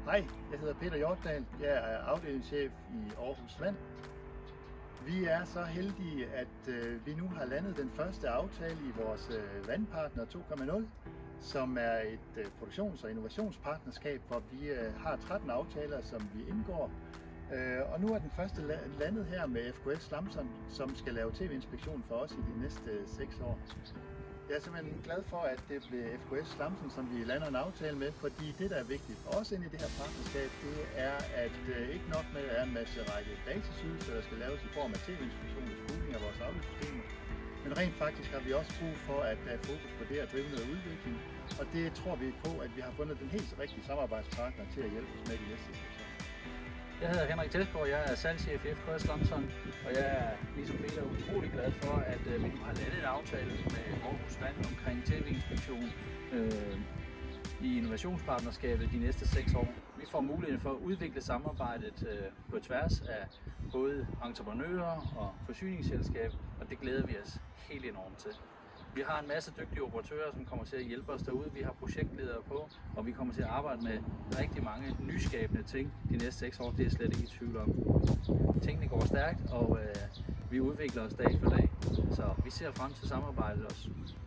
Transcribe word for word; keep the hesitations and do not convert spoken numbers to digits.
Hej, jeg hedder Peter Hjortdal. Jeg er afdelingschef i Aarhus Vand. Vi er så heldige, at øh, vi nu har landet den første aftale i vores øh, vandpartner to punkt nul, som er et øh, produktions- og innovationspartnerskab, hvor vi øh, har tretten aftaler, som vi indgår. Øh, og nu er den første landet her med F K S Slamson, som skal lave tv-inspektion for os i de næste seks år. Jeg er simpelthen glad for, at det bliver F K S Slamson, som vi lander en aftale med, fordi det, der er vigtigt for os ind i det her partnerskab, det er, at øh, ikke nok med, at der er en masse række basisydelser, der skal laves i form af tv-inspektion og skoling af vores afløbssystemer. Men rent faktisk har vi også brug for, at der er fokus på det at drive noget udvikling, og det tror vi på, at vi har fundet den helt rigtige samarbejdspartner til at hjælpe os med de næste seks år. Jeg hedder Henrik Tesgaard, jeg er salgschef i F K S Slamson, og jeg er ligesom Peter utrolig glad for, at øh, vi nu har landet en aftale med Aarhus Vand omkring tv-inspektion øh, i innovationspartnerskabet de næste seks år. Vi får muligheden for at udvikle samarbejdet øh, på tværs af både entreprenører og forsyningsselskab, og det glæder vi os helt enormt til. Vi har en masse dygtige operatører, som kommer til at hjælpe os derude. Vi har projektledere på, og vi kommer til at arbejde med rigtig mange nyskabende ting de næste seks år. Det er jeg slet ikke i tvivl om. Tingene går stærkt, og øh, vi udvikler os dag for dag. Så vi ser frem til samarbejdet også.